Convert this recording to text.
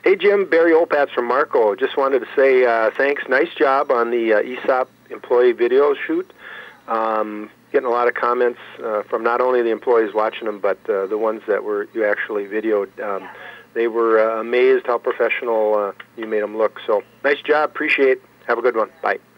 Hey, Jim, Barry Opatz from Marco. Just wanted to say thanks. Nice job on the ESOP employee video shoot. Getting a lot of comments from not only the employees watching them, but the ones that you actually videoed. They were amazed how professional you made them look. So nice job. Appreciate it. Have a good one. Bye.